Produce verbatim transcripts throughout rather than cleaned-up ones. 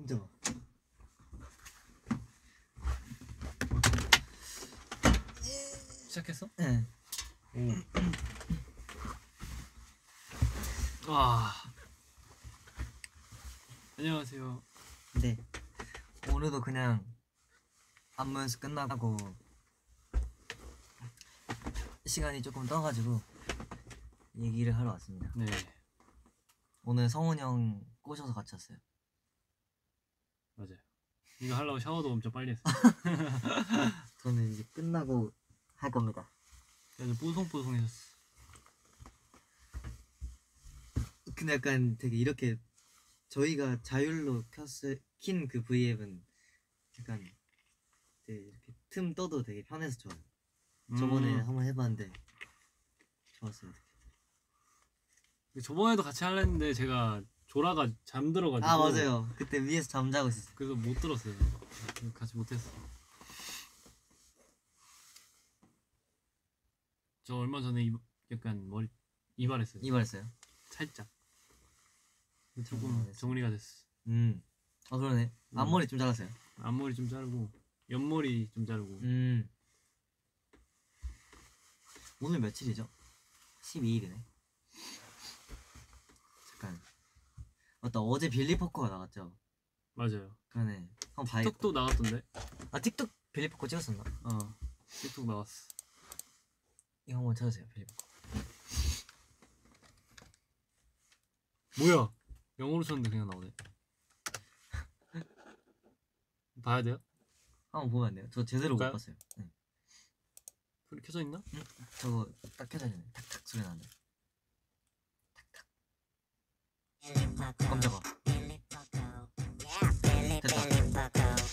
깜짝아. 시작했어? 네. 오. 와. 안녕하세요. 네. 오늘도 그냥 안무 연습 끝나고 시간이 조금 떠가지고 얘기를 하러 왔습니다. 네. 오늘 성훈이 형 꼬셔서 같이 왔어요. 맞아요. 이거 하려고 샤워도 엄청 빨리 했어. 저는 이제 끝나고 할 겁니다. 아주 뽀송뽀송해졌어. 근데 약간 되게 이렇게 저희가 자율로 켰을 킨 그 브이앱은 약간 되게 이렇게 틈 떠도 되게 편해서 좋아요. 음. 저번에 한번 해봤는데 좋았어요. 저번에도 같이 하려 했는데 제가 조라가 잠들어가지고. 아 맞아요. 그때 위에서 잠자고 있었어요. 그래서 못 들었어요. 같이 못했어. 저 얼마 전에 이, 약간 머리 이발했어요. 이발했어요? 살짝. 조금 정리가 됐어. 음. 아 그러네. 음. 앞머리 좀 잘랐어요. 앞머리 좀 자르고 옆머리 좀 자르고. 음. 오늘 며칠이죠? 십이일이네. 잠깐. 맞다. 어제 빌리 포커가 나갔죠? 맞아요. 그러네. 한번 봐야겠다. 틱톡도 나갔던데? 아 틱톡 빌리 포커 찍었었나? 어. 틱톡 나왔어. 이거 한번 찾으세요. 빌리 포커. 뭐야? 영어로 쳤는데 그냥 나오네. 봐야 돼요? 한번 보면 안 돼요? 저 제대로 볼까요? 못 봤어요. 네. 불이 켜져 있나? 응? 저거 딱 켜져 있네. 탁탁 소리 나는데. 탁탁. 깜짝아. 됐다.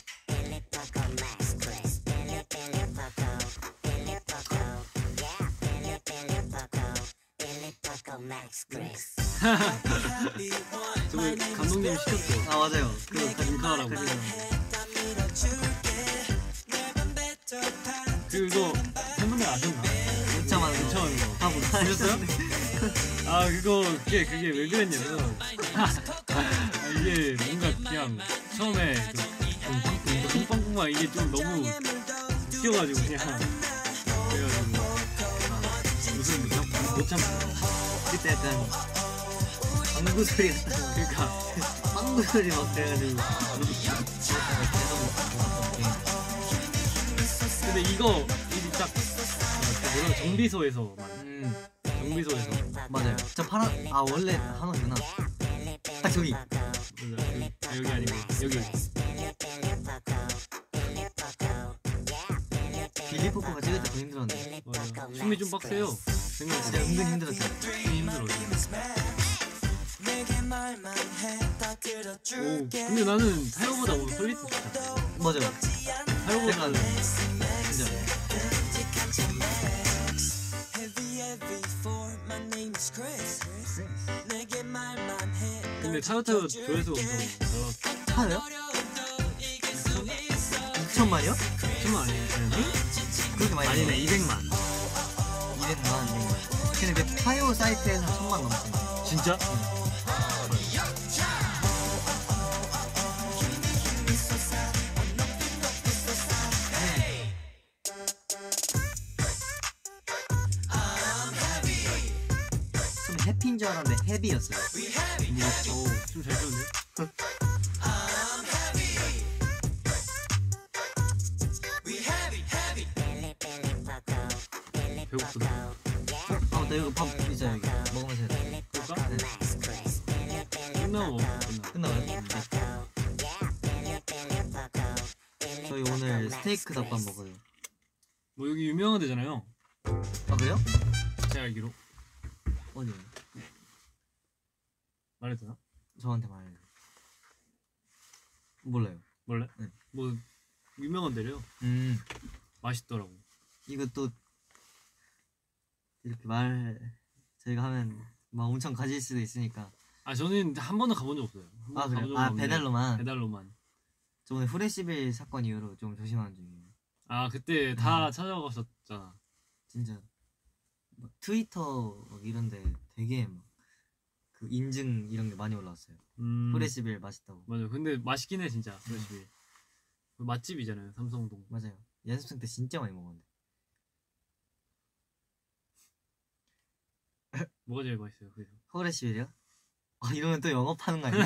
저거 감독님이 시켰어. 아 맞아요. 그거 가라고. 그거 팬분들 아셨나? 오차만 오차만 거. 다 못하셨어요? 아 그거 그게 그게 왜 그랬냐면 아, 이게 뭔가 그냥 처음에 그 뿡빵뿡빵 이게 좀 너무 웃겨가지고 그냥 그래가지고 아, 무슨 못 참고 그때 약간 방구 소리 같다. 그러니까 방구 소리 막 그래가지고. 근데 이거 이딱 뭐라 정비소에서만 음 정비소에서 맞아요. 저 파란 아 원래 한원이구나. 아 저기. 아, 여기 아니고 여기 빌리 포커가 찍을 때 더 힘들었는데. 맞아. 춤이 좀 빡세요. 생각보다 진짜 은근 힘들었어요. 춤이 힘들어. 오, 근데 나는 타요보다 오늘 솔리드 좋다. 맞아요. 타요보다는 진짜. 근데 타요 타요 조회수 엄청 올라갔어. 타요? 육천만이요? 천만 아니에요? 그렇게 많이 아니네, 나와요? 이백만. 이백만 이백만. 근데 그 타요 사이트에서 천만 넘었어요. 진짜? 좀 해피인 줄 알았는데 헤비였어요. 오, 춤 잘 추는데? 배고프다. 아 맞다. 여기 밥 있어요. 여기 먹으면서 해야 돼. 그럴까? 네. 끝나고 먹어. 끝나. 끝나가요? 네. 저희 오늘 스테이크 덮밥 먹어요. 뭐 여기 유명한 데잖아요. 아 그래요? 제가 알기로. 어디요? 말해도 되나? 저한테 말해요. 몰라요. 몰래? 네. 뭐 유명한 데래요. 음 맛있더라고. 이거 또 이렇게 말 저희가 하면 막 엄청 가질 수도 있으니까. 아 저는 한 번도 가본 적 없어요. 한 번도 아 그래요? 가본 적은 아 없는데 배달로만. 배달로만. 저 오늘 후레시빌 사건 이후로 좀 조심하는 중이에요. 아 그때 다 음. 찾아갔었잖아. 진짜 막 트위터 막 이런데 되게 막 그 인증 이런 게 많이 올라왔어요. 음, 프레시빌 맛있다고. 맞아. 근데 맛있긴 해 진짜 프레시빌. 그 맛집이잖아요 삼성동. 맞아요. 연습생 때 진짜 많이 먹었는데. 뭐가 제일 맛있어요 그래서? 프레시빌이요? 아 이러면 또 영업하는 거 아니야?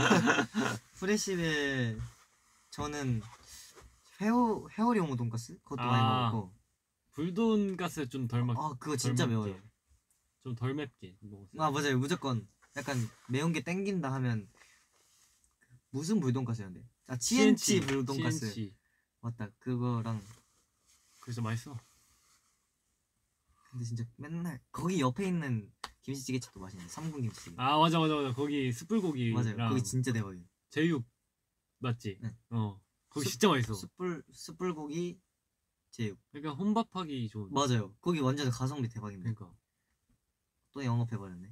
프레시빌 저는 회오 회오리오모 돈가스 그것도 아. 많이 먹었고. 불돈가스 좀 덜 맵. 아 그거 진짜 매워요. 좀 덜 맵게 먹었어요. 아 맞아요. 무조건 약간 매운 게 땡긴다 하면 무슨 불돈가스였는데? 아 치엔치 불돈가스. 치엔치. 맞다. 그거랑. 그래서 맛있어. 근데 진짜 맨날 거기 옆에 있는 김치찌개집도 맛있는데 삼군 김치찌개. 아 맞아 맞아 맞아. 거기 숯불고기랑 맞아요. 거기 진짜 대박이에요. 제육 맞지? 네. 어 거기 숯- 진짜 맛있어. 숯불 숯불고기 제육. 그러니까 혼밥하기 좋은. 맞아요. 거기 완전 가성비 대박인데. 그러니까 또 영업해버렸네.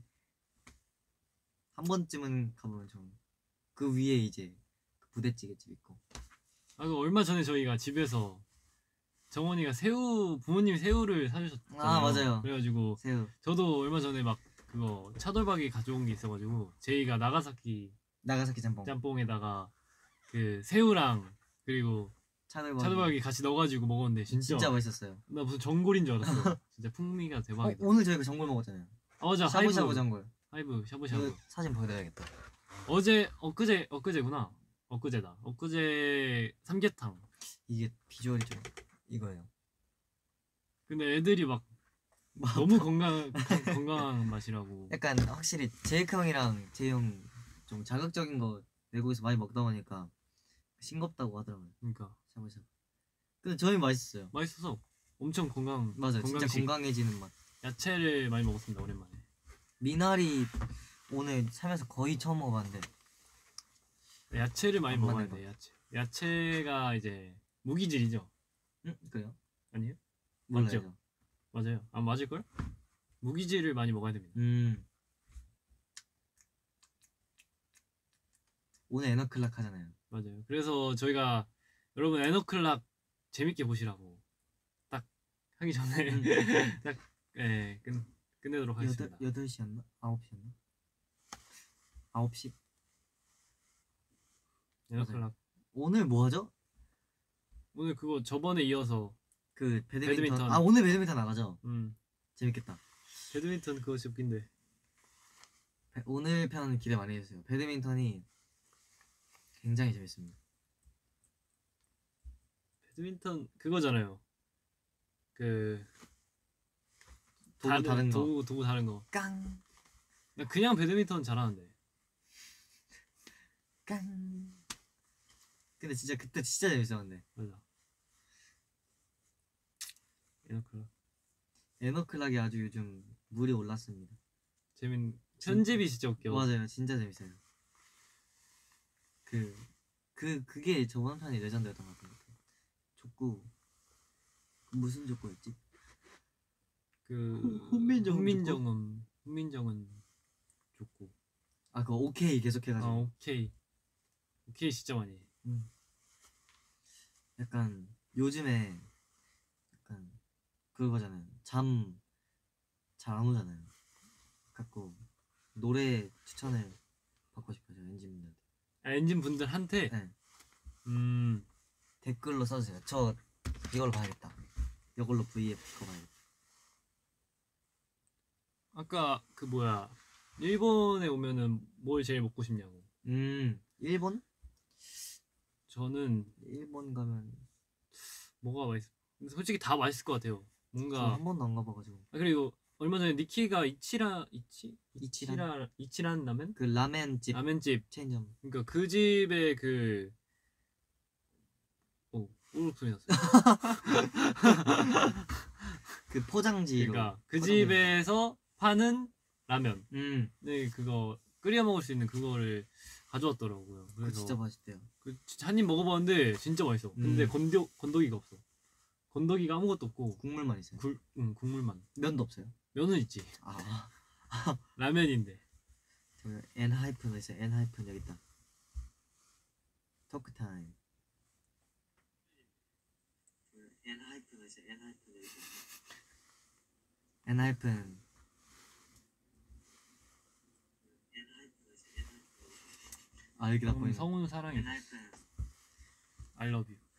한 번쯤은 가보면 좀 그 위에 이제 그 부대찌개집 있고. 아 그 얼마 전에 저희가 집에서 정원이가 새우 부모님이 새우를 사주셨잖아요. 아, 맞아요. 그래가지고 새우. 저도 얼마 전에 막 그거 차돌박이 가져온 게 있어가지고 제이가 나가사키 나가사키 짬뽕. 짬뽕에다가 그 새우랑 그리고 차돌박이. 차돌박이 같이 넣어가지고 먹었는데 진짜, 진짜 맛있었어요. 나 무슨 전골인 줄 알았어. 진짜 풍미가 어, 대박이다. 오늘 저희가 전골 먹었잖아요. 아 맞아 샤브샤브 하이브 전골. 하이브 샤브샤브. 이거 사진 보여드려야겠다. 어제 엊그제 엊그제구나. 엊그제다. 엊그제 삼계탕. 이게 비주얼이 좀 이거예요. 근데 애들이 막 너무 건강 건- 건강한 맛이라고. 약간 확실히 제이크 형이랑 제이 형 좀 자극적인 거 외국에서 많이 먹다 보니까 싱겁다고 하더라고요. 그러니까 샤브샤브. 근데 저희 맛있어요. 맛있어서 엄청 건강. 맞아요. 진짜 건강식. 건강해지는 맛. 야채를 많이 먹었습니다 오랜만에. 미나리 오늘 살면서 거의 처음 먹어봤는데. 야채를 많이 안 먹어야 맞는 돼. 야채. 야채가 이제 무기질이죠. 응? 그래요? 아니에요? 몰라요. 맞아요. 아 맞을 걸? 무기질을 많이 먹어야 됩니다. 음. 오늘 에너클락 하잖아요. 맞아요. 그래서 저희가 여러분 에너클락 재밌게 보시라고 딱 하기 전에 음. 딱 예, 끝 끝내도록 하겠습니다. 여덟, 여덟 시였나? 아홉 시였나? 아홉 시? 에너클락 오늘 뭐 하죠? 오늘 그거 저번에 이어서 그 배드민턴. 배드민턴. 아 오늘 배드민턴 나가죠? 음 재밌겠다. 배드민턴 그것이 웃긴데. 배- 오늘 편 기대 많이 해주세요. 배드민턴이 굉장히 재밌습니다. 배드민턴 그거잖아요. 그 도구 다른 거. 도구 도구 다른 거. 깡! 나 그냥 배드민턴 잘하는데. 깡! 근데 진짜 그때 진짜 재밌었는데. 맞아. 에너클락 에너클락이 아주 요즘 물이 올랐습니다. 재밌. 편집이 진짜 웃겨. 맞아요. 진짜 재밌어요. 그, 그, 그게 저번 편이 레전드였던 것 같아요. 족구. 그 무슨 족구였지? 그 훈민정음 훈민정음 훈민정은 좋고. 아, 그거 오케이 계속 아 해가지고. 오케이 오케이 진짜 많이 해. 음. 약간 요즘에 약간 그거잖아요. 잠 잘 안 오잖아요. 갖고 노래 추천을 받고 싶어요. 엔진분들한테. 아, 엔진 분들한테. 네. 음 댓글로 써주세요. 저 이걸로 봐야겠다. 이걸로 브이에프 그거 봐야겠다. 아까 그 뭐야 일본에 오면은 뭘 제일 먹고 싶냐고. 음 일본? 저는 일본 가면 뭐가 맛있. 근데 솔직히 다 맛있을 것 같아요. 저 뭔가. 한 번도 안 가봐가지고. 아, 그리고 얼마 전에 니키가 이치라 이치 이치란? 이치라 이치란 라멘 그 라멘집 라멘집. 체인점. 그러니까 그 집에 그 오, 오르륵 소리 났어요. 그 포장지로. 그러니까 그 포장된 집에서 파는 라면. 거. 음 네, 그거 끓여 먹을 수 있는 그거를 가져왔더라고요. 그거 그래서 진짜 맛있대요. 그 진짜 한 입 먹어봤는데 진짜 맛있어. 근데 음. 건더 건더기가 없어. 건더기가 아무것도 없고 국물만 있어요. 굴, 응, 국물만. 면도 없어요. 면은 있지. 아 라면인데. 저 N 하이픈 있어요. N 하이픈 여기 있다. 토크 타임. N 하이픈 있어요. N 하이픈 여기 있다. N 하이픈. 아 이렇게 다 음, 보이네. 성훈 사랑해. I love you.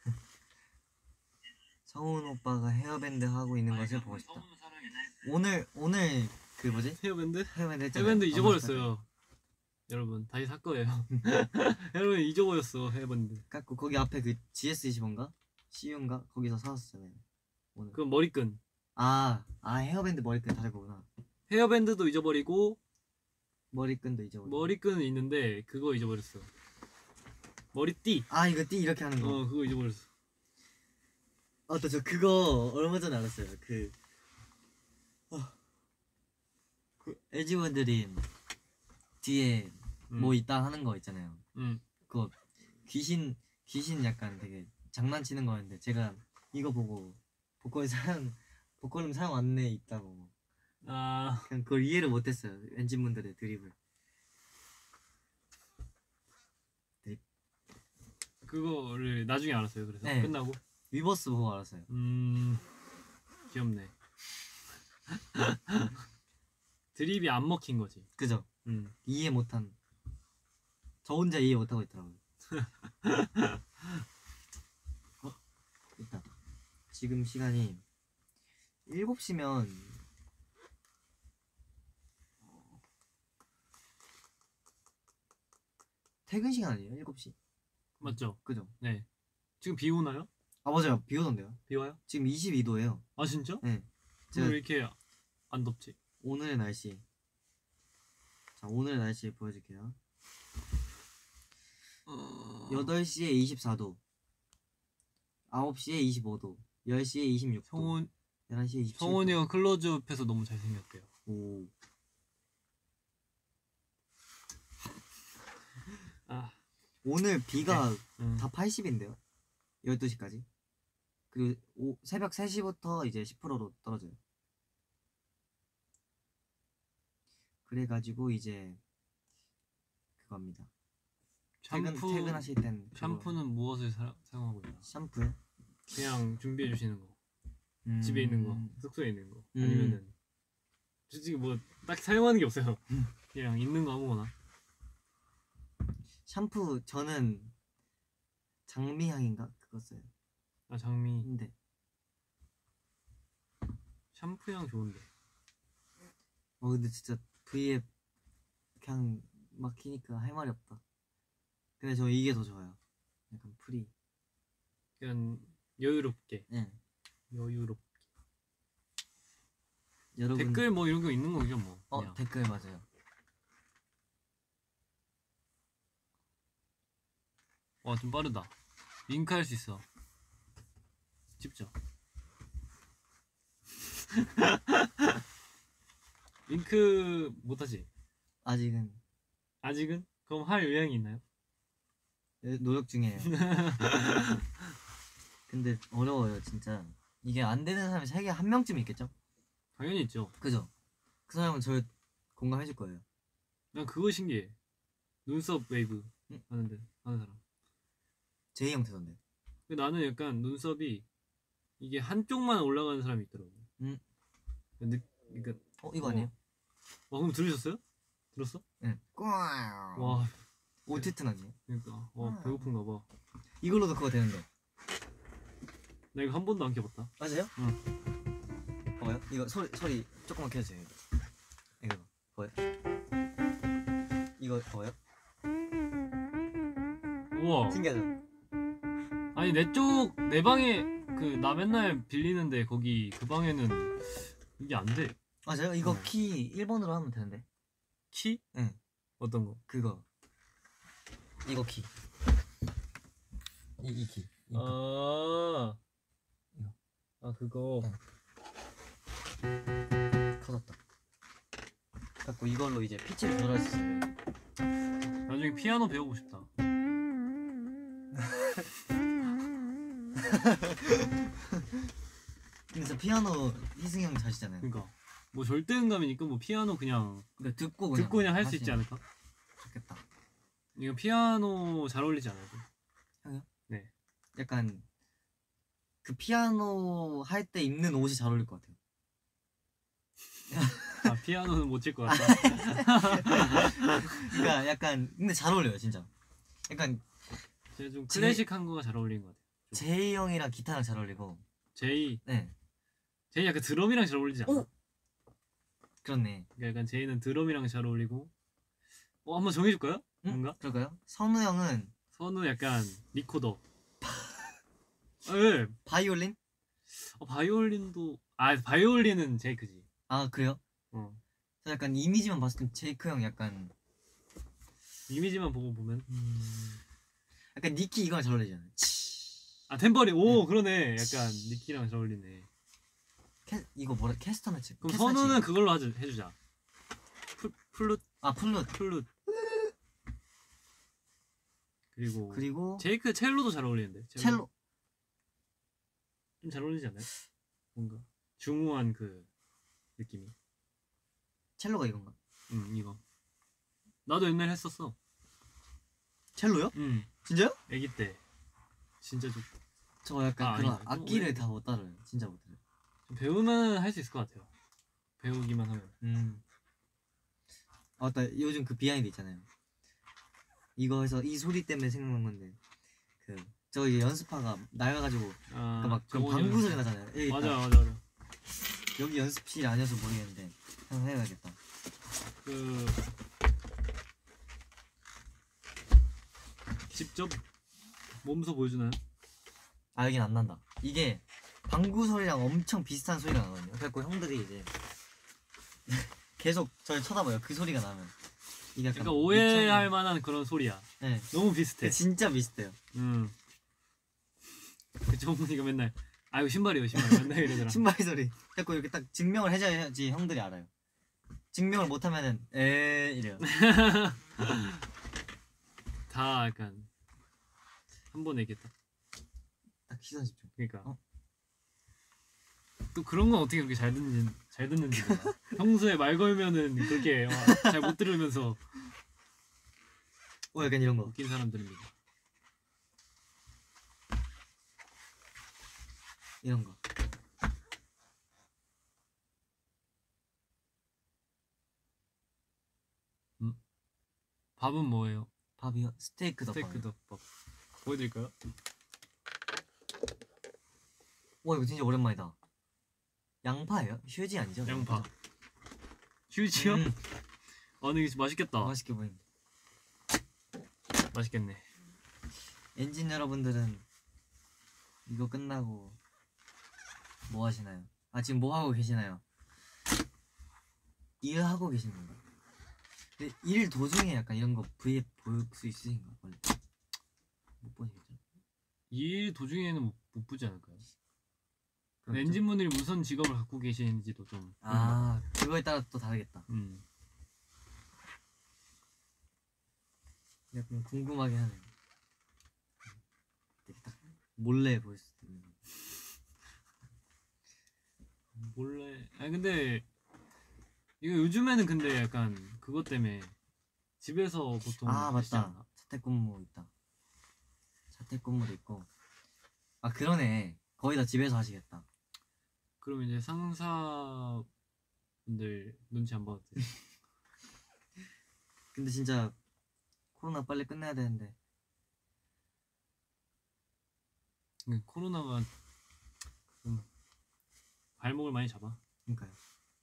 성훈 오빠가 헤어밴드 하고 있는 것을 보고 싶다. 오늘 오늘 그 뭐지? 헤어밴드? 헤어밴드 했잖아요. 헤어밴드 잊어버렸어요. 여러분 다시 살 거예요. 여러분 잊어버렸어 헤어밴드. 갖고 거기 앞에 그 지에스 이십오인가? 씨유인가? 거기서 사왔었잖아요. 오늘. 그럼 머리끈. 아, 아 헤어밴드 머리끈 다른 거구나. 헤어밴드도 잊어버리고 머리끈도 잊어버려. 머리끈은 있는데 그거 잊어버렸어. 머리띠. 아 이거 띠 이렇게 하는 거. 어 그거 잊어버렸어. 아또 저 그거 얼마 전에 알았어요. 그, 어, 그 엘지분들이 뒤에 음. 뭐 있다 하는 거 있잖아요. 음. 그거 귀신 귀신 약간 되게 장난치는 거였는데 제가 이거 보고 보컬 사용 보컬음 사용 안내 있다고 아 그냥 그걸 이해를 못했어요. 엔진분들의 드립을. 그거를 나중에 알았어요. 그래서 네. 끝나고. 위버스 보고 알았어요. 음 귀엽네. 드립이 안 먹힌 거지. 그죠? 음. 이해 못한 저 혼자 이해 못하고 있더라고요. 어? 있다. 지금 시간이 일곱 시면 퇴근 시간 아니에요? 일곱 시? 맞죠? 그죠? 네. 지금 비 오나요? 아 맞아요. 비 오던데요? 비 와요? 지금 이십이 도예요. 아 진짜? 네. 제가 제가 왜 이렇게 안 덥지? 오늘의 날씨. 자, 오늘의 날씨 보여줄게요. 어... 여덟 시에 이십사 도, 아홉 시에 이십오 도, 열 시에 이십육 도, 성훈 열한 시에 이십칠 도. 성훈이 형 클로즈업해서 너무 잘생겼대요. 오. 아, 오늘 비가 음. 다 팔십인데요. 열두 시까지. 그리고 오, 새벽 세 시부터 이제 십 퍼센트로 떨어져요. 그래가지고 이제 그겁니다. 퇴근, 샴푸 퇴근하실 땐 그거. 샴푸는 무엇을 사, 사용하고 있나? 샴푸요? 그냥 준비해 주시는 거. 음... 집에 있는 거, 숙소에 있는 거. 음. 아니면은 솔직히 뭐 딱히 사용하는 게 없어요. 음. 그냥 있는 거 아무거나. 샴푸 저는 장미향인가 그거 써요. 아 장미 근데 샴푸 향 좋은데. 어 근데 진짜 V앱 그냥 막히니까 할 말이 없다. 근데 저 이게 더 좋아요. 약간 프리. 그냥 여유롭게. 네. 여유롭게. 여러분 댓글 뭐 이런 거 있는 거죠 뭐. 어 그냥. 댓글 맞아요. 와 좀 빠르다. 링크 할 수 있어. 집죠. 링크 못하지? 아직은 아직은? 그럼 할 의향이 있나요? 노력 중이에요. 근데 어려워요 진짜. 이게 안 되는 사람이 세계 한 명쯤 있겠죠? 당연히 있죠. 그죠? 그 사람은 저 공감해 줄 거예요. 난 그거 신기해. 눈썹 웨이브 응? 하는데 하는 사람. 제이 형태던데. 근데 나는 약간 눈썹이 이게 한쪽만 올라가는 사람이 있더라고. 음. 느, 그러니까 어 이거 아니에요? 와 그럼 들으셨어요? 들었어? 네. 와 와. 오티트나지. 그러니까 와 아. 배고픈가 봐. 이걸로도 그거 되는데. 나 이거 한 번도 안 껴봤다. 맞아요? 응. 봐봐요. 이거 소리 소리 조금만 켜주세요. 이거. 이거 봐요. 이거 봐요. 우와. 신기하죠? 아니 내 쪽 내 방에 그 나 맨날 빌리는데 거기 그 방에는 이게 안 돼. 맞아요. 이거 네. 키 일 번으로 하면 되는데. 키? 응. 어떤 거? 그거. 이거 키. 이, 이 키. 이 아. 이거. 아 그거. 응. 커졌다. 갖고 이걸로 이제 피치를 조절할 수 있어요. 나중에 피아노 배우고 싶다. 근데 피아노 희승이 형 자시잖아요. 그러니까 뭐 절대음감이니까 뭐 피아노 그냥 그러니까 듣고 그냥 듣고 그냥 할 수 있지 하시면 않을까? 좋겠다. 이거 피아노 잘 어울리지 않아요? 형이요? 네. 약간 그 피아노 할 때 입는 옷이 잘 어울릴 것 같아요. 아 피아노는 못 칠 것 같다. 그러니까 약간 근데 잘 어울려요 진짜. 약간 제가 좀 제- 클래식한 거가 잘 어울리는 것 같아요. 제이 형이랑 기타랑 잘 어울리고. 제이 네. 제이 약간 드럼이랑 잘 어울리지 않아? 오! 그렇네. 그러니까 약간 제이는 드럼이랑 잘 어울리고. 어 한번 정해줄까요? 응? 뭔가? 그럴까요? 선우 형은 선우 약간 리코더. 아, 예. 바이올린? 어, 바이올린도 아 바이올린은 제이크지. 아 그래요? 어. 저 약간 이미지만 봤을 땐 제이크 형 약간 이미지만 보고 보면 음... 약간 니키 이거랑 잘 어울리잖아요. 아 템버린 오 네. 그러네. 약간 니키랑 잘 어울리네. 캐... 이거 뭐라 캐스터 매치. 그럼 캐스터 선우는 매치. 그걸로 하자, 해주자. 플, 플룻 아 플룻. 플룻 그리고 그리고 제이크 첼로도 잘 어울리는데 첼로. 좀 잘 어울리지 않나요? 뭔가 중후한 그 느낌이. 첼로가 이건가? 응 이거 나도 옛날에 했었어. 첼로요? 응 진짜요? 애기 때 진짜 좀, 저 약간 아, 그런 아니다. 악기를 왜- 다 못 따라요. 진짜 못해요. 좀 배우면 할 수 있을 것 같아요. 배우기만 하면. 음. 아, 맞다. 요즘 그 비하인드 있잖아요. 이거 해서 이 소리 때문에 생각난 건데 그 저희 연습파가 낡아가지고 아, 막 그런 정원이 방구 소리 연습. 나잖아요. 여기 맞아 있다. 맞아 맞아. 여기 연습실이 아니어서 모르겠는데 한번 해야겠다. 그 직접 몸소 보여주나요? 아 여긴 안 난다. 이게 방구 소리랑 엄청 비슷한 소리가 나거든요. 그래갖고 형들이 이제 계속 저를 쳐다봐요. 그 소리가 나면 이게 약간 약간 오해할 미쳤네. 만한 그런 소리야. 네. 너무 비슷해. 진짜 비슷해요. 음. 그 정훈이가 맨날 아이고 신발이요 신발 맨날 이러더라. 신발 소리. 자꾸 이렇게 딱 증명을 해줘야지 형들이 알아요. 증명을 못하면은 에 이래요. 다 약간 한 번에 이게 딱. 딱 시선 집중. 그러니까. 어? 또 그런 건 어떻게 그렇게 잘 듣는지 잘 듣는지 몰라. 평소에 말 걸면은 그렇게 잘 못 들으면서 어 약간 이런 거. 웃긴 사람들입니다. 이런 거. 밥은 뭐예요? 밥이요? 스테이크 덮밥. 스테이크 덮밥. 보여드릴까요? 와 이거 진짜 오랜만이다. 양파예요? 휴지 아니죠? 양파. 그죠? 휴지요? 음, 아 근데 이거 맛있겠다. 맛있게 보인다. 맛있겠네. 엔진 여러분들은 이거 끝나고 뭐 하시나요? 아 지금 뭐 하고 계시나요? 일하고 계시는 건가? 근데 일 도중에 약간 이런 거 브이앱 볼 수 있으신가? 원래 못 보시겠죠? 일 도중에는 못, 못 보지 않을까요? 그럼 좀- 엔진분들이 무슨 직업을 갖고 계시는지도 좀. 아 그거에 따라 또 다르겠다. 음. 약간 궁금하게 하네. 이렇게 딱 몰래 볼 수 있는 거. 몰래. 아니 근데 이거 요즘에는 근데 약간 그것 때문에 집에서 보통 아 하시지 맞다. 않나? 자택근무 있다. 자택근무도 있고. 아 그러네. 거의 다 집에서 하시겠다. 그러면 이제 상사분들 눈치 안 봐도 돼. 근데 진짜 코로나 빨리 끝내야 되는데. 근데 코로나가 좀 발목을 많이 잡아. 그러니까요.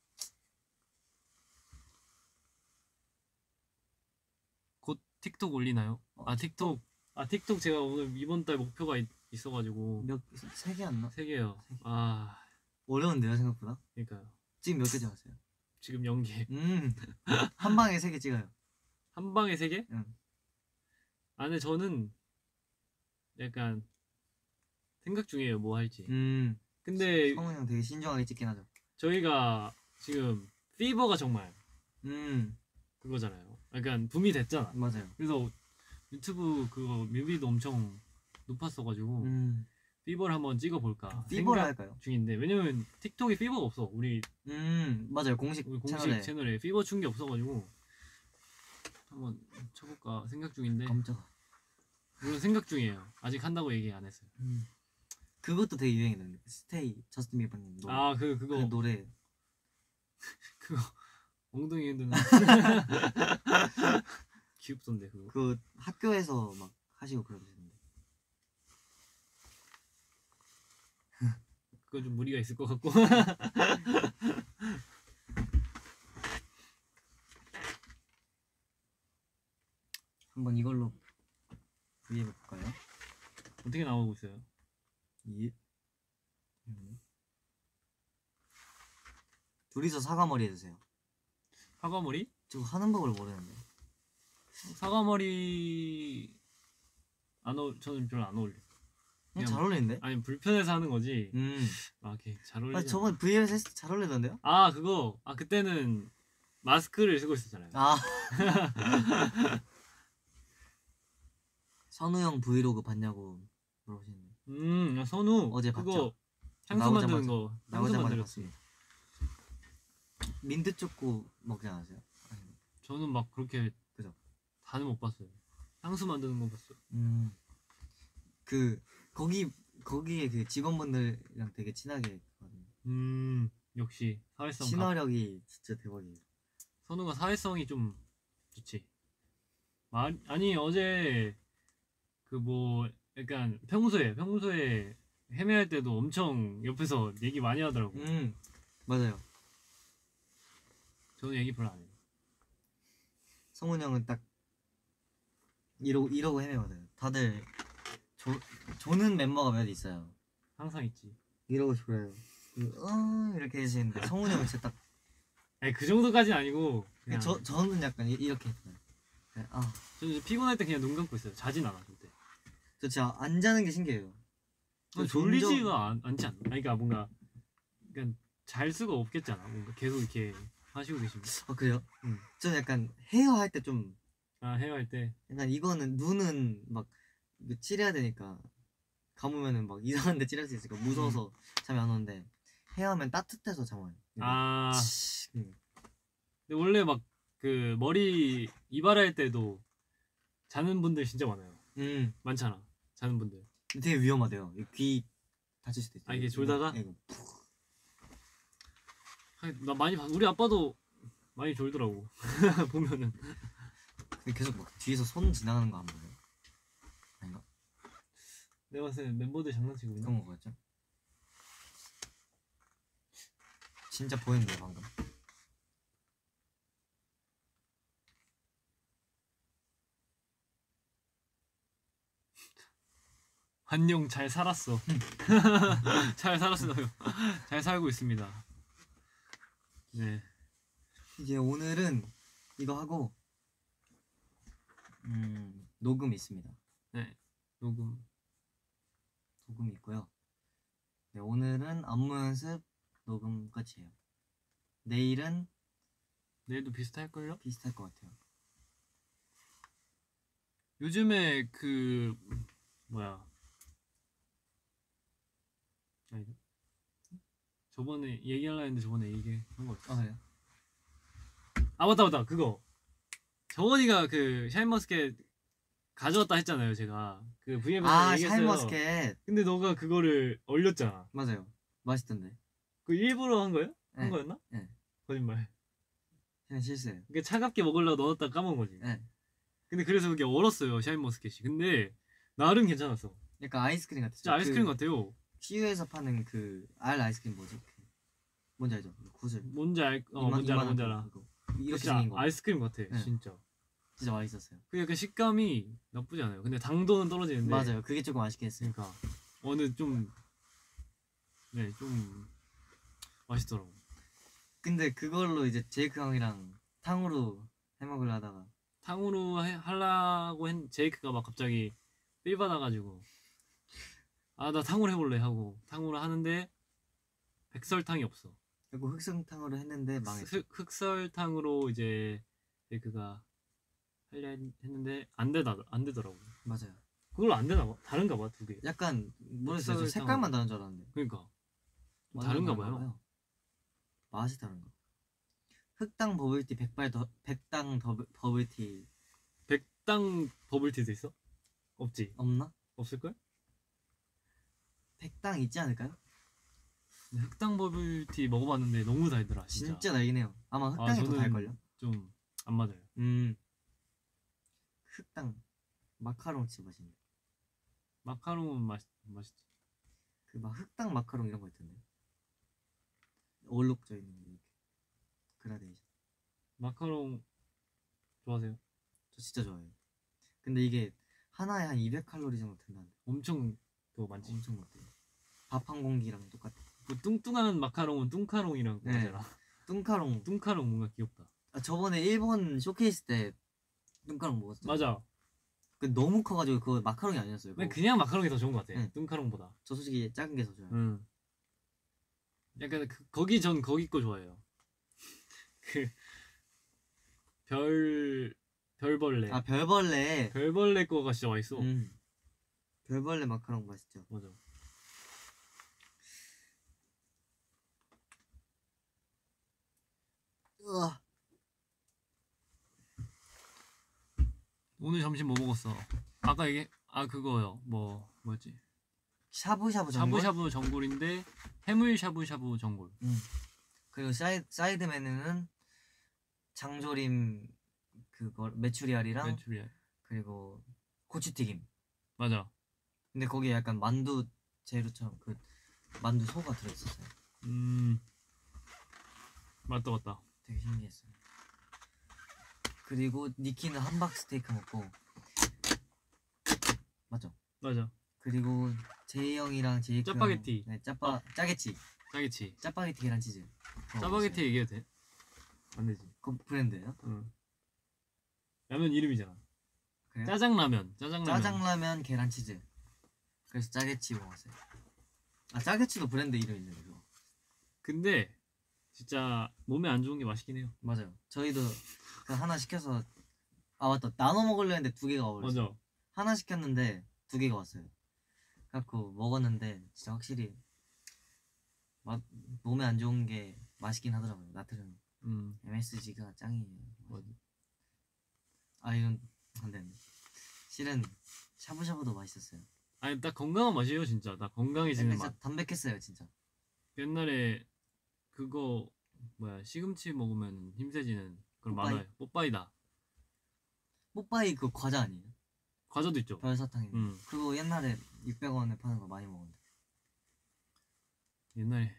곧 틱톡 올리나요? 어, 아 틱톡. 아 틱톡 제가 오늘 이번 달 목표가 있, 있어가지고 몇세 개 안 나? 세 개요. 세 개. 아 어려운데요 생각보다. 그러니까요. 지금 몇 개 찍었어요? 지금 연계 음. 한 방에 세 개 찍어요. 한 방에 세 개? 응. 아 근데 저는 약간 생각 중이에요 뭐 할지. 음. 근데 성훈 형 되게 신중하게 찍긴 하죠. 저희가 지금 피버가 정말 음. 그거잖아요. 약간 붐이 됐잖아. 맞아요. 그래서 유튜브 그거 뮤비도 엄청 높았어가지고 음. 피버를 한번 찍어볼까 피버를 생각 할까요? 중인데 왜냐면 틱톡에 피버가 없어. 우리 음. 맞아요. 공식, 우리 공식 채널에. 채널에, 피버 춘 게 없어가지고 한번 쳐볼까 생각 중인데 깜짝아. 물론 생각 중이에요. 아직 한다고 얘기 안 했어요. 음. 그것도 되게 유행했는데 스테이 저스틴 비버님 노래. 아 그 그거 그 노래 그거 엉덩이 흔드는 귀엽던데 그거. 그 학교에서 막 하시고 그러시는데. 그건 좀 무리가 있을 것 같고. 한번 이걸로 브이앱 해볼까요? 어떻게 나오고 있어요? 예. 음. 둘이서 사과머리 해주세요. 사과머리? 저 하는 법을 모르는데. 사과머리 안 어, 저는 별로 안 어울려. 그냥 잘 어울리는데? 아니 불편해서 하는 거지. 음. 아, 오케이 잘 어울리. 아, 저번 브이앱에서 했을 때 잘 어울리던데요? 아 그거 아 그때는 마스크를 쓰고 있었잖아요. 아. 선우 형 브이로그 봤냐고 물어보시는데. 음, 선우 어제 그거 봤죠? 향수 나오자마자- 만드는 거 향수 나오자마자 만들었지. 봤습니다. 민트 초코 먹지 않았어요? 아니, 저는 막 그렇게 그죠? 다는 못 봤어요. 향수 만드는 거 봤어요. 음. 그 거기 거기에 그 직원분들이랑 되게 친하게 했거든요. 음, 역시 사회성. 가- 친화력이 진짜 대박이에요. 선우가 사회성이 좀 좋지. 말 아니 어제 그 뭐 약간 평소에 평소에 헤매할 때도 엄청 옆에서 얘기 많이 하더라고. 음. 맞아요. 저는 얘기 별로 안 해요. 성훈 형은 딱 이러고 이러고 헤매거든요. 다들 조, 조는 멤버가 몇 있어요. 항상 있지. 이러고 졸아요. 그, 어 이렇게 해주시는데 성훈 형은 진짜 딱. 아니 그 정도까지는 아니고 그냥 저 저는 약간 이- 이렇게 했어요. 그냥, 아, 저는 이제 피곤할 때 그냥 눈 감고 있어요. 자진 않아 근데. 저 진짜 안 자는 게 신기해요. 저 졸리지가 않, 않지 않나? 아니, 그러니까 뭔가 그러니까 잘 수가 없겠잖아. 뭔가 계속 이렇게 하시고 계시면. 아 그래요? 응. 저는 약간 헤어 할 때 좀 아 헤어 할 때. 약간 이거는 눈은 막 이거 칠해야 되니까 감으면은 막 이상한데 칠할 수 있으니까 무서워서 잠이 안 오는데 헤어하면 따뜻해서 잠 와요. 아 치, 음. 근데 원래 막 그 머리 이발할 때도 자는 분들 진짜 많아요. 음, 많잖아. 자는 분들. 되게 위험하대요. 이귀 다칠 수도 있어요. 아, 이게 졸다가? 이거. 아니, 나 많이 봐. 우리 아빠도 많이 졸더라고. 보면은. 근데 계속 막 뒤에서 손 지나가는 거 안 보여요? 아닌가? 내가 봤을 때 멤버들 장난치고 있나? 그런 거였죠? 진짜 보였는데 방금. 안녕 잘 살았어. 잘 살았어요. 잘 살고 있습니다. 네. 이제 오늘은 이거 하고 음, 녹음 있습니다. 네. 녹음. 녹음 있고요. 네, 오늘은 안무 연습 녹음 끝이에요. 내일은 내일도 비슷할걸요? 비슷할 것 같아요. 요즘에 그 뭐야? 아니다. 저번에 얘기하려 했는데 저번에 얘기한 거 없어. 아 그래요? 아 맞다 맞다 그거. 정원이가 그 샤인머스켓 가져왔다 했잖아요. 제가 그 브이앱에서 아 얘기했어요. 샤인머스켓 근데 너가 그거를 얼렸잖아. 맞아요. 맛있던데. 그 일부러 한 거예요? 한 네. 거였나? 네. 거짓말. 그냥 실수예요. 그게 차갑게 먹으려고 넣었다 까먹은 거지. 네. 근데 그래서 그게 얼었어요. 샤인머스켓이. 근데 나름 괜찮았어. 약간 아이스크림 같았죠. 진짜 아이스크림 그 같아요. 씨유에서 파는 그 알 아이스크림 뭐지? 그 뭔지 알죠? 그 구슬. 뭔지 알, 어 이만- 뭔지 알아, 이만한 뭔지 그- 알아. 그거. 이렇게 진짜 생긴 거. 아이스크림 같아, 네. 진짜. 진짜 맛있었어요. 그 약간 식감이 나쁘지 않아요. 근데 당도는 떨어지는데. 맞아요. 그게 조금 아쉽게 했어요. 그러니까 어느 좀, 네, 좀 맛있더라고. 근데 그걸로 이제 제이크 형이랑 탕후루 해먹으려 하다가 탕후루 해, 하려고 했, 제이크가 막 갑자기 삘 받아가지고 아 나 탕후루 해볼래 하고 탕후루 하는데 백설탕이 없어. 그리고 흑성탕으로 했는데 망했어. 흑, 흑설탕으로 이제 제이크가 하려 했- 했는데 안 되다 안 되더라고. 맞아요. 그걸로 안 되나 봐. 다른가 봐 두 개. 약간 모르겠어요. 저 흑설탕하고. 색깔만 다른 줄 알았는데. 그러니까 좀 완전 다른가 다른가 봐요. 맛이 다른가. 흑당 버블티 백발 더 백당 더, 버블티 백당 버블티도 있어? 없지. 없나? 없을걸? 백당 있지 않을까요? 근데 흑당 버블티 먹어봤는데 너무 달더라. 진짜, 진짜 날긴 해요. 아마 흑당이 더 저는 달걸요? 좀 안 맞아요. 음 흑당 마카롱 진짜 맛있는데. 마카롱은 맛 맛있지. 그 막 흑당 마카롱 이런 거 있던데. 얼룩져 있는 거 이렇게. 그라데이션. 마카롱 좋아하세요? 저 진짜 좋아해요. 근데 이게 하나에 한 이백 칼로리 정도 된다는데. 엄청 그거 많지. 엄청 먹대요. 밥 한 공기랑 똑같아. 그 뚱뚱한 마카롱은 뚱카롱이라고 네. 하잖아. 뚱카롱. 뚱카롱 뭔가 귀엽다. 아, 저번에 일본 쇼케이스 때 뚱카롱 먹었어요. 맞아. 그 너무 커가지고 그거 마카롱이 아니었어요. 그거. 근데 그냥 마카롱이 더 좋은 것 같아. 네. 뚱카롱보다. 저 솔직히 작은 게 더 좋아요. 응. 약간 그, 거기 전 거기 거 좋아해요. 그 별 별벌레. 아 별벌레. 별벌레 거가 진짜 맛있어. 음. 별벌레 마카롱 맛있죠. 맞아. 우와. 오늘 점심 뭐 먹었어? 아까 이게 아 그거요. 뭐 뭐였지? 샤브샤브 전골. 샤브샤브 전골인데 해물 샤브샤브 전골. 음. 그리고 사이, 사이드 메뉴는 장조림 그거 메추리알이랑 메추리알. 그리고 고추튀김. 맞아. 근데 거기에 약간 만두 재료처럼 그 만두 소가 들어있었어요. 음. 맞다 맞다. 되게 신기했어요. 그리고 니키는 함박 스테이크 먹고 맞죠? 맞아. 그리고 제이 형이랑 제이크 짜파게티. 형, 네, 짜파 어. 짜게치. 짜게치. 짜파게티 계란 치즈. 그거 짜파게티 먹었어요. 얘기해도 돼? 안 되지. 그 브랜드예요? 응. 라면 이름이잖아. 그래요? 짜장라면. 짜장라면. 짜장라면 계란 치즈. 그래서 짜게치 먹었어요. 아 짜게치도 브랜드 이름 있는데 그거. 근데 진짜 몸에 안 좋은 게 맛있긴 해요. 맞아요. 저희도 그 하나 시켜서 아 맞다 나눠 먹으려 했는데 두 개가 와버렸어요. 맞아. 하나 시켰는데 두 개가 왔어요. 그래갖고 먹었는데 진짜 확실히 맛, 몸에 안 좋은 게 맛있긴 하더라고요. 나트륨 음. 엠에스지가 짱이에요. 맞아. 아 이건 안 되는데 실은 샤브샤브도 맛있었어요. 아니 딱 건강한 맛이에요 진짜. 나 건강해지는 근데 맛. 진짜 담백했어요 진짜. 옛날에 그거 뭐야 시금치 먹으면 힘세지는 그런 뽀빠이? 만화에 뽀빠이다. 뽀빠이 그 과자 아니에요? 과자도 있죠. 별사탕이. 음. 그거 옛날에 육백 원에 파는 거 많이 먹었는데. 옛날에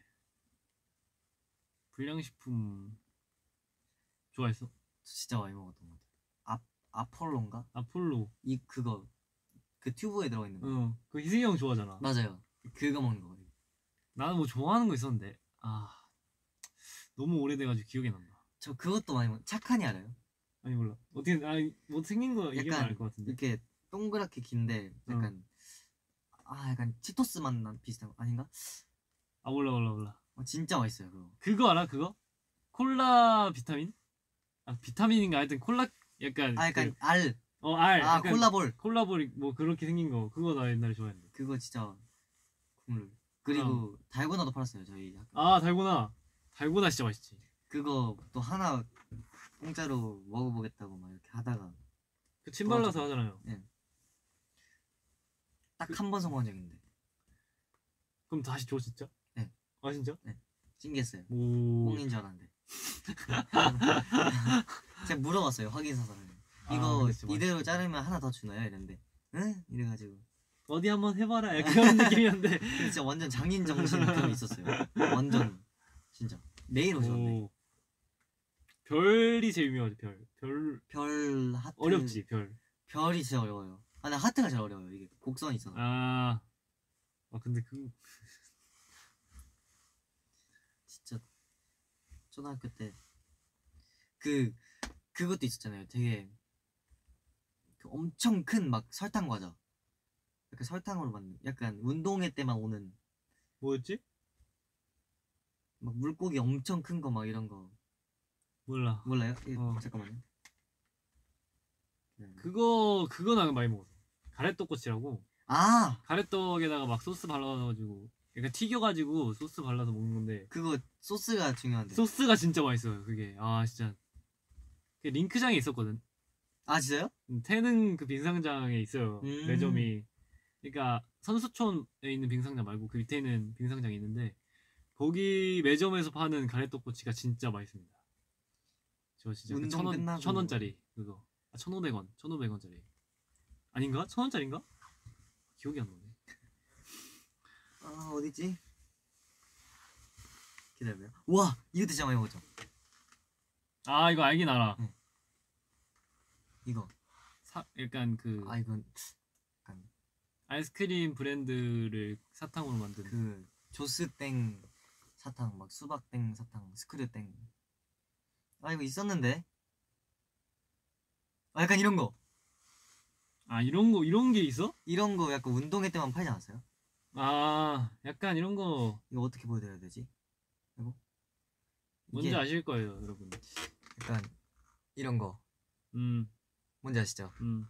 불량식품 좋아했어? 저 진짜 많이 먹었던 것 같아요. 아 아폴로인가? 아폴로. 이 그거 그 튜브에 들어가 있는 거. 어. 그 희승이 형 좋아하잖아. 맞아요. 그거 먹는 거. 나는 뭐 좋아하는 거 있었는데 아 너무 오래돼가지고 기억이 안 난다. 저 그것도 많이 먹. 착한이 알아요? 아니 몰라. 어떻게 아니 뭐 생긴 거 얘기하면 약간 알 것 같은데. 이렇게 동그랗게 긴데 약간 아 약간 치토스 맛 나 비슷한 거 아닌가? 아 몰라 몰라 몰라. 어, 진짜 맛있어요 그거. 그거 알아 그거? 콜라 비타민? 아 비타민인가 하여튼 콜라 약간 아 약간 그, 알. 어 알. 아 약간 콜라볼. 콜라볼이 뭐 그렇게 생긴 거 그거 나 옛날에 좋아했는데. 그거 진짜 국물. 그리고 달고나도 팔았어요 저희 학교. 아 달고나. 달고나 진짜 맛있지. 그거 또 하나 공짜로 먹어보겠다고 막 이렇게 하다가 그 침 발라서 하잖아요. 딱 한 번 성공한 적인데 그럼 다시 줘 진짜? 네. 아 진짜? 신기했어요. 오. 꽁인 줄 알았는데. 제가 물어봤어요 확인 사살을. 아, 이거 근데 진짜 이대로 맛있겠다. 자르면 하나 더 주나요? 이랬는데 응? 이래가지고 어디 한번 해봐라 약간 그런 느낌이었는데. 근데 진짜 완전 장인 정신 그런 있었어요. 완전 진짜 매일 오셨네. 오. 별이 제일 유명하지 별. 별 별 하트 어렵지 별. 별이 진짜 어려워요. 아 근데 하트가 제일 어려워요. 이게 곡선이 있잖아. 아. 아 근데 그 진짜 초등학교 때 그 그것도 있었잖아요. 되게 그 엄청 큰 막 설탕 과자. 약간 설탕으로 만든 약간 운동회 때만 오는 뭐였지? 막 물고기 엄청 큰 거 막 이런 거 몰라. 몰라요? 예, 어. 잠깐만요. 네. 그거 그거 나는 많이 먹었어. 가래떡꼬치라고. 아 가래떡에다가 막 소스 발라가지고 약간 튀겨가지고 소스 발라서 먹는 건데 그거 소스가 중요한데. 소스가 진짜 맛있어요. 그게 아 진짜. 그 링크장에 있었거든. 아 진짜요? 음, 태릉 그 빙상장에 있어요. 음. 매점이. 그러니까 선수촌에 있는 빙상장 말고 그 밑에 있는 빙상장이 있는데 거기 매점에서 파는 가래떡꼬치가 진짜 맛있습니다. 저 진짜 그 운동 천 원, 끝나고. 천 원짜리 그거. 아, 천오백 원, 천오백 원짜리. 아닌가? 천 원짜리인가? 기억이 안 나네. 아 어디지? 기다려봐요. 와 이거 진짜 많이 먹었죠. 아 이거 알긴 알아. 응. 이거 사 약간 그 아 이건 약간 아이스크림 브랜드를 사탕으로 만든 그 조스땡 사탕 막 수박땡 사탕 스크류땡. 아 이거 있었는데. 아 약간 이런 거 아 이런 거 이런 게 있어? 이런 거 약간 운동회 때만 팔지 않았어요? 아 약간 이런 거 이거 어떻게 보여드려야 되지? 이거 뭔지 이게 아실 거예요, 여러분. 약간 이런 거 음, 뭔지 아시죠? 음.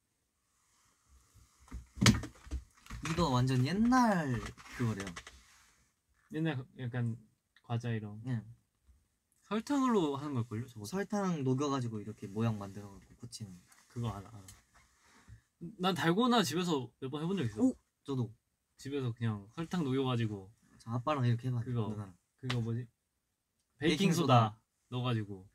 이거 완전 옛날 그거래요. 옛날 약간 과자 이런 그냥 설탕으로 하는 걸걸요, 저거. 설탕 녹여가지고 이렇게 모양 만들어갖고 고치는. 그거 알아, 알아. 난 달고나 집에서 몇 번 해본 적 있어. 오! 저도. 집에서 그냥 설탕 녹여가지고 저 아빠랑 이렇게 해봐. 그거. 누나랑. 그거 뭐지? 베이킹 베이킹 소다. 소다 넣어가지고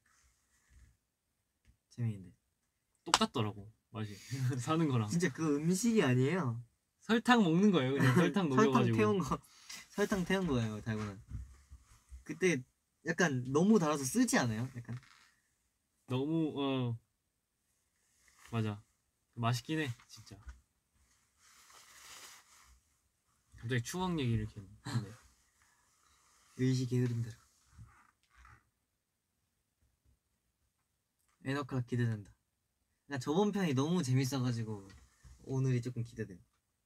재미있는데. 똑같더라고 맛이 사는 거랑. 진짜 그 음식이 아니에요. 설탕 먹는 거예요, 그냥 설탕 설탕 녹여가지고. 태운 거. 설탕 태운 거예요, 달고나. 그때 약간 너무 달아서 쓰지 않아요? 약간. 너무 어 맞아. 맛있긴 해 진짜. 갑자기 추억 얘기를 이렇게 했네. 의식의 흐름대로. 에너카 기대된다. 그냥 저번 편이 너무 재밌어가지고 오늘이 조금 기대돼요.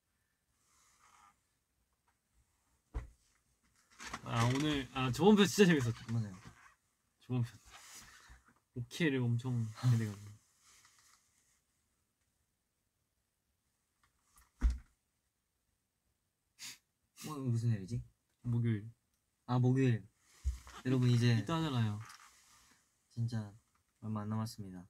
아 오늘 아 저번 편 진짜 재밌었죠. 맞아요. 저번 편 오케이를 엄청 기대가지고. 오늘 무슨 일이지? 목요일 아 목요일. 여러분 이제 이따 하잖아요. 진짜 얼마 안 남았습니다.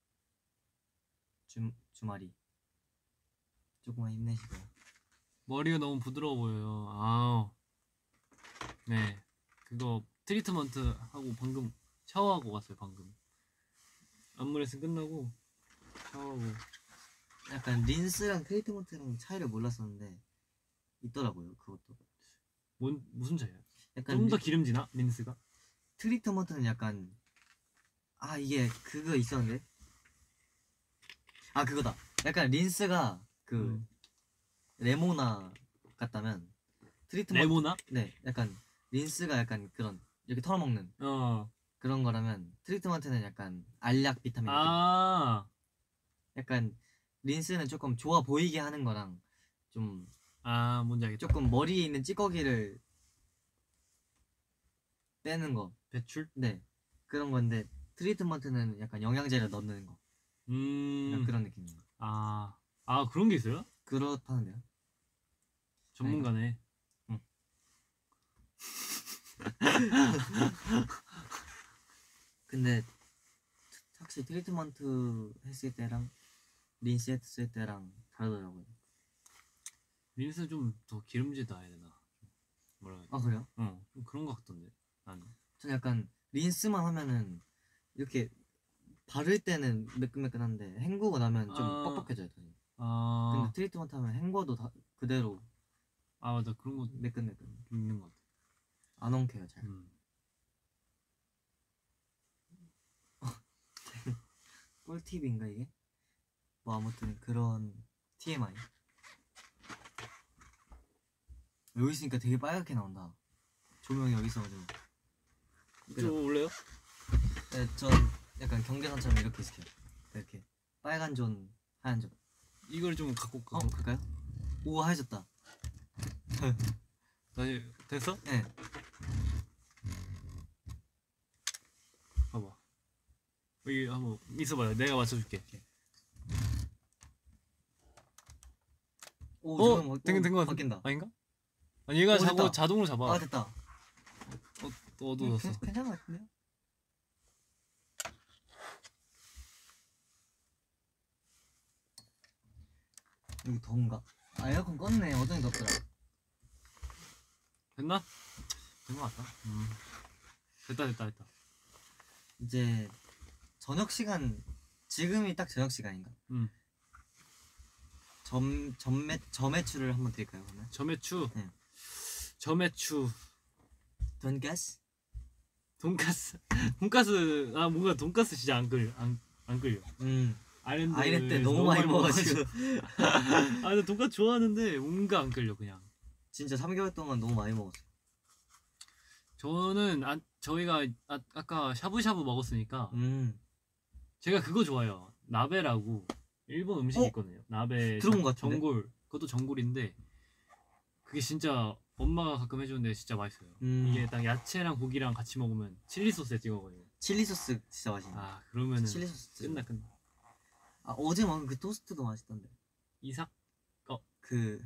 주 주말이 조금만 힘내시고요. 머리가 너무 부드러워 보여요. 아우. 네. 그거 트리트먼트 하고 방금 샤워하고 왔어요. 방금. 안무 레슨 끝나고 샤워하고. 약간 린스랑 트리트먼트랑 차이를 몰랐었는데 있더라고요. 그것도. 뭔 무슨 차이야? 약간 좀 더 리- 기름지나? 린스가? 트리트먼트는 약간 아 이게 그거 있었는데 아 그거다. 약간 린스가 그 음. 레모나 같다면 트리트먼트 레모나? 네 약간 린스가 약간 그런 이렇게 털어먹는 어. 그런 거라면 트리트먼트는 약간 알약 비타민 느낌. 아. 약간 린스는 조금 좋아 보이게 하는 거랑 좀 아, 뭔지 알겠다. 조금 머리에 있는 찌꺼기를 빼는 거. 배출? 네 그런 건데 트리트먼트는 약간 영양제를 넣는 거. 음. 약간 그런 느낌이에요. 아. 아, 그런 게 있어요? 그렇다는데요. 전문가네. 응. 근데 확실히 트리트먼트 했을 때랑 린스 했을 때랑 다르더라고요. 린스 좀 더 기름지다 해야 되나? 뭐라 해야 아 되나? 그래요? 어, 좀 그런 거 같던데. 나는. 전 약간 린스만 하면은 이렇게 바를 때는 매끈매끈한데 헹구고 나면 좀 아. 뻑뻑해져요. 다시. 아. 근데 트리트먼트 하면 헹궈도 다 그대로 아, 맞아. 그런 거 매끈매끈. 있는 것 같아. 안 엉켜요 잘. 음. 꿀팁인가 이게? 뭐 아무튼 그런 티엠아이. 여기 있으니까 되게 빨갛게 나온다. 조명이 여기 있어가지고. 저 올래요? 네, 전 약간 경계선처럼 이렇게 있을게요. 이렇게 빨간 존, 하얀 존. 이걸 좀 갖고 올까? 어, 그럴까요? 오, 하얘졌다. 다시 됐어? 네. 봐봐. 여기 한번 있어봐요. 내가 맞춰줄게. 오, 어? 조명 바- 된, 오, 된거 같은 바뀐다. 아닌가? 아니 얘가 오, 자꾸 됐다. 자동으로 잡아. 아, 됐다. 어, 또 어두워졌어. 괜- 괜찮은 것 같은데요? 여기 더운가? 아, 에어컨 껐네. 어쩐지 덥더라. 됐나? 된 거 같다. 음. 됐다 됐다 됐다. 이제 저녁 시간, 지금이 딱 저녁 시간인가? 음. 점 점매 점매추를 한번 드릴까요 그러면? 점매추. 네. 점매추. 돈가스? 돈가스. 돈가스. 아 뭔가 돈가스 진짜 안 끌려. 안, 안 끌려. 음. 아일랜드 아이랜드 때 너무 많이 먹어가지고 아 근데 돈가스 좋아하는데 뭔가 안 끌려 그냥. 진짜 삼 개월 동안 너무 많이 먹었어. 저는 아, 저희가 아, 아까 샤브샤브 먹었으니까 음. 제가 그거 좋아해요. 나베라고 일본 음식이 어? 있거든요. 나베 들어본 것 같은데? 전골. 그것도 전골인데 그게 진짜 엄마가 가끔 해주는데 진짜 맛있어요. 음. 이게 딱 야채랑 고기랑 같이 먹으면 칠리 소스에 찍어가지고. 칠리 소스 진짜 맛있네. 아 그러면은 칠리 소스 진짜 끝나 끝나. 아 어제 먹은 그 토스트도 맛있던데. 이삭. 그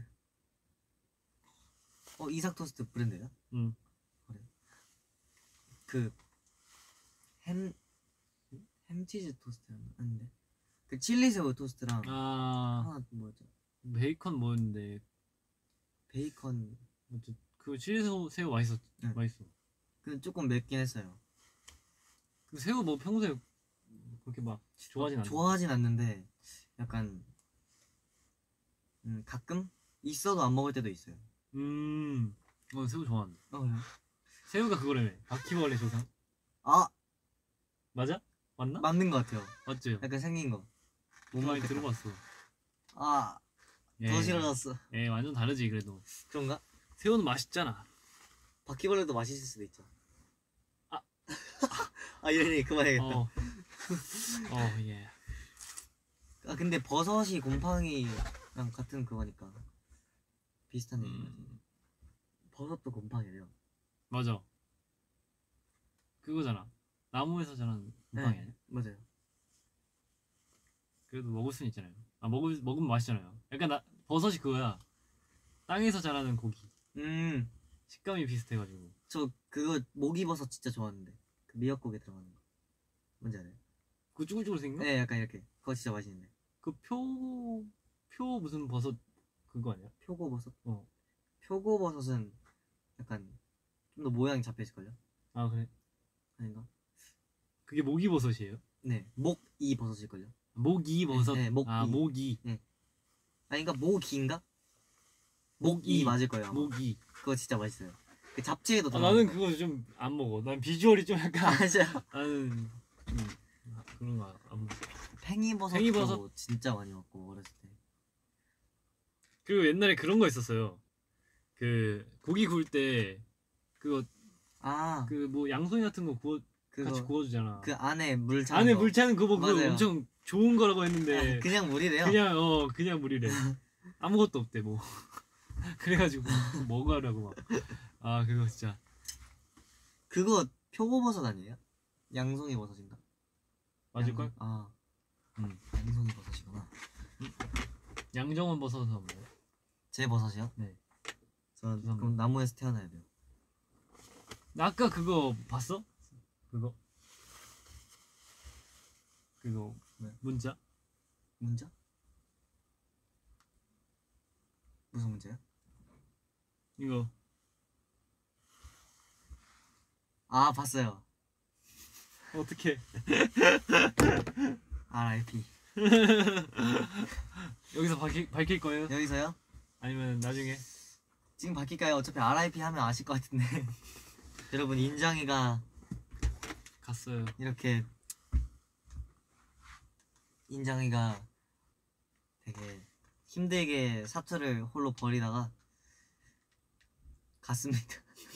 어 이삭 토스트 브랜드야? 응. 그래. 그 햄 햄치즈 토스트였는데 그 칠리 새우 토스트랑 아 하나 뭐였죠? 베이컨 뭐였는데 베이컨 뭐지? 그 칠리 새우, 새우 맛있어. 네. 맛있어. 그 조금 맵긴 했어요. 그 새우 뭐 평소에 그렇게 막 좋아하진 않아. 좋아하진 않는데 약간 음 가끔 있어도 안 먹을 때도 있어요. 음. 어 새우 좋아한다. 어 그래요? 새우가 그거라며. 바퀴벌레 조상. 아 맞아? 맞나? 맞는 것 같아요. 맞죠? 약간 생긴 거. 못 많이 먹겠다. 들어봤어. 아, 예. 더 싫어졌어. 예, 완전 다르지 그래도. 그런가? 새우는 맛있잖아. 바퀴벌레도 맛있을 수도 있죠. 아. 아 이러니 그만해야겠다. 어. 어, 예. 아 근데 버섯이 곰팡이랑 같은 그거니까 비슷한 얘기인 거지. 음, 버섯도 곰팡이래요. 맞아. 그거잖아. 나무에서 자란 곰팡이 아니야? 맞아요. 그래도 먹을 수는 있잖아요. 아 먹을 먹으면 맛있잖아요. 약간 나 버섯이 그거야. 땅에서 자라는 고기. 음, 식감이 비슷해가지고. 저 그거 모기버섯 진짜 좋아하는데 그 미역국에 들어가는 거 뭔지 알아요? 그 쭈글쭈글 생긴 거? 네, 약간 이렇게 그거 진짜 맛있는데. 그표 표 무슨 버섯 그거 아니야? 표고버섯? 어. 표고버섯은 약간 좀 더 모양이 잡혀있을걸요? 아 그래. 아닌가? 그게 모기버섯이에요? 네, 목이 버섯일걸요? 모기버섯. 네, 네, 목이. 아 모기. 아닌가? 모기인가? 목이. 목이 맞을 거예요. 아마. 모기. 그거 진짜 맛있어요. 그 잡채에도 아, 들어가는 나는 거. 그거 좀 안 먹어. 난 비주얼이 좀 약간 맞아. 나는 음, 아, 그런 거 안 먹어. 팽이버섯도 팽이버섯? 진짜 많이 먹고 어렸을 때. 그리고 옛날에 그런 거 있었어요. 그 고기 구울 때 그거 아, 그 뭐 양송이 같은 거 구워 그거 같이 구워주잖아. 그 안에 물 차는 안에 거. 물 차는 그거 그거 맞아요. 엄청 좋은 거라고 했는데 아, 그냥 물이래요. 그냥 어 그냥 물이래. 아무것도 없대 뭐. 그래가지고 먹으라고 막. 아 그거 진짜. 그거 표고버섯 아니에요? 양송이 버섯인가? 맞을 걸? 양송- 아, 음. 양송이 버섯이구나. 양정원 버섯은 뭐? 제 버섯이요? 네. 저 죄송합니다. 그럼 나무에서 태어나야 돼요. 나 아까 그거 봤어? 그거 그거 네. 문자? 문자? 무슨 문제야? 이거 아, 봤어요. 어떻게? 알아이피. 여기서 밝힐, 밝힐 거예요? 여기서요? 아니면 나중에? 지금 바뀔까요? 어차피 알아이피 하면 아실 것 같은데. 여러분, 인장이가 갔어요. 이렇게 인장이가 되게 힘들게 사투를 홀로 벌이다가 갔습니다.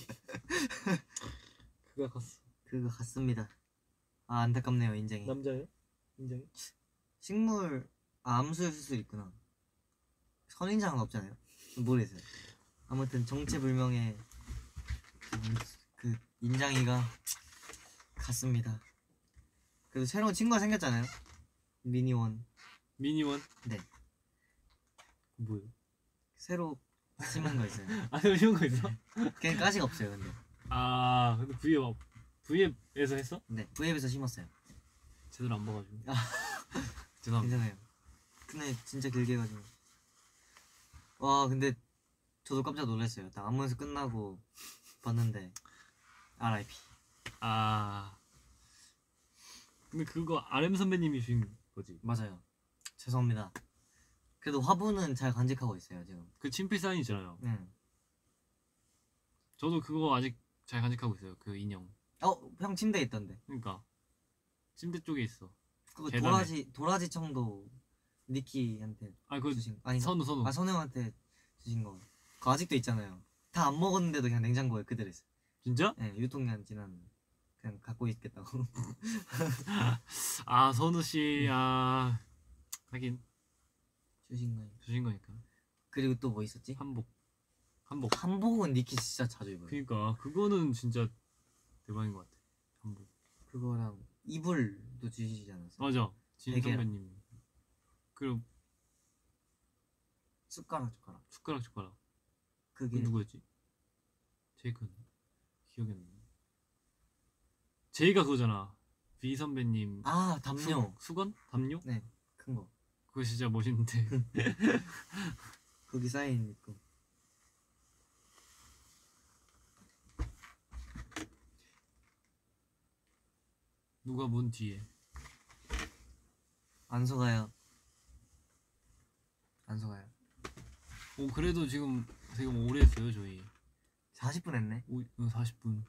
그가 갔어. 그거 갔습니다. 아, 안타깝네요, 인장이. 남자예요? 인정이? 식물, 아, 암수일 수도 있구나. 선인장은 없잖아요. 모르겠어요. 아무튼 정체불명의 그, 그 인장이가 갔습니다. 그래도 새로운 친구가 생겼잖아요. 미니원. 미니원? 네. 뭐예요? 새로 심은 거 있어요. 아 이런 거 있어? 그냥 가시가 없어요, 근데. 아 근데 V앱 V앱에서 했어? 네, V앱에서 심었어요. 제대로 안 봐가지고. 아. 죄송합니다. 괜찮아요. 근데 진짜 길게 해가지고. 와, 근데 저도 깜짝 놀랐어요. 딱 안무에서 끝나고 봤는데 알아이피. 아 근데 그거 알엠 선배님이 주신 거지? 맞아요. 죄송합니다. 그래도 화분은 잘 간직하고 있어요 지금. 그 친필 사인 있잖아요. 네. 저도 그거 아직 잘 간직하고 있어요. 그 인형. 어, 형 침대에 있던데. 그러니까 침대 쪽에 있어. 그거 계단에. 도라지 도라지 청도 니키한테 아, 그 주신 아니 선우 선우. 아 선우 형한테 주신 거. 그거 아직도 있잖아요. 다 안 먹었는데도 그냥 냉장고에 그대로 있어요. 진짜? 네, 유통기한 지난 그냥 갖고 있겠다고. 아, 선우 씨. 아, 하긴 주신 거예요. 주신 거니까. 그리고 또 뭐 있었지? 한복. 한복. 한복은 니키 진짜 자주 입어요. 그러니까 그거는 진짜 대박인 것 같아. 한복. 그거랑 이불도 주시지 않았어요? 맞아. 진 베개랑. 선배님. 그리고 숟가락 숟가락. 숟가락 숟가락. 그 그게 누구였지? 제이크 기억이 안 나. 제이가 그거잖아. V 선배님. 아 담요. 수, 수건? 담요? 네, 큰 거. 그거 진짜 멋있는데. 거기 사인 있고. 누가 문 뒤에. 안 속아요. 안 속아요. 오, 그래도 지금 되게 오래 했어요 저희. 사십 분 했네. 오, 사십 분.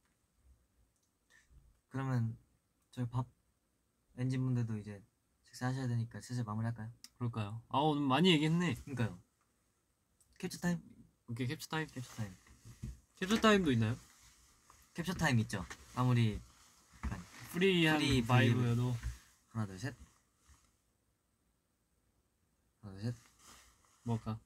그러면 저희 밥 엔진 분들도 이제 식사하셔야 되니까 슬슬 마무리할까요? 그럴까요? 아, 오늘 많이 얘기했네. 그러니까요. 캡처 타임. 오케이, 캡처 타임. 캡처 타임. 캡처 타임도 있나요? 캡처 타임 있죠. 아무리 프리한 프리 바이브여도. 하나 둘 셋. 하나 둘 셋. 뭐 할까?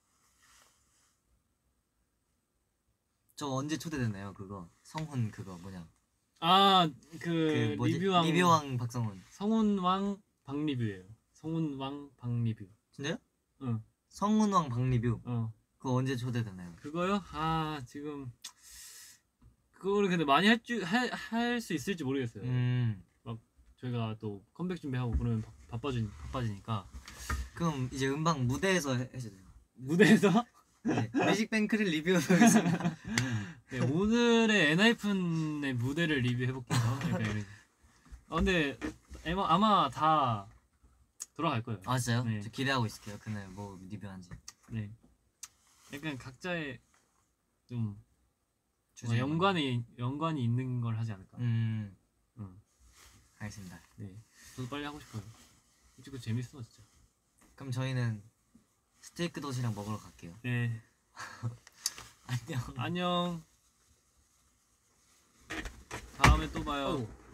저 언제 초대됐나요? 그거 성훈 그거 뭐냐? 아, 그, 그 뭐지? 리뷰왕. 리뷰왕 박성훈. 성훈왕 박리뷰예요. 성훈왕 박리뷰. 진짜요? 응. 성훈왕 박리뷰. 어. 그거 언제 초대됐나요? 그거요? 아, 지금 그거를 근데 많이 할 줄 할 수 있을지 모르겠어요. 음. 저희가 또 컴백 준비하고 그러면 바, 바빠지 바빠지니까. 그럼 이제 음방 무대에서 해- 해주세요. 무대에서 네. 뮤직뱅크를 리뷰하겠습니다. 네, 오늘의 엔하이픈의 무대를 리뷰해 볼게요. 아, 근데 아마, 아마 다 돌아갈 거예요. 아 진짜요? 네. 저 기대하고 있을게요. 그날 뭐 리뷰한지. 네. 약간 각자의 좀 주제가 연관이 연관이 있는 걸 하지 않을까. 음. 응. 알겠습니다. 네. 저도 빨리 하고 싶어요. 솔직히 그거 재밌어 진짜. 그럼 저희는 스테이크 도시락 먹으러 갈게요. 네. 안녕. 안녕. 다음에 또 봐요. 어우.